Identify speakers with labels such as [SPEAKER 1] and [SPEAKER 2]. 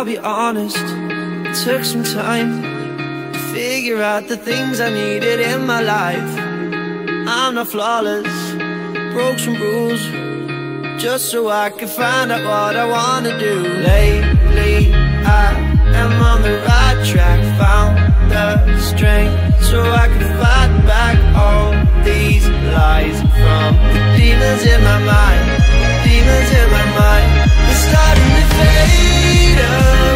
[SPEAKER 1] I'll be honest, it took some time to figure out the things I needed in my life. I'm not flawless, broke some rules, just so I could find out what I wanna do. Lately, I am on the right track, found the strength so I can fight back all these lies from the demons in my mind. Demons in my mind, they're starting to fade away.